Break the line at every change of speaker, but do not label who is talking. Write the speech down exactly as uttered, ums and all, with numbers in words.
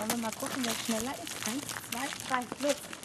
Wollen wir mal gucken, wer schneller ist? Eins, zwei, drei, los!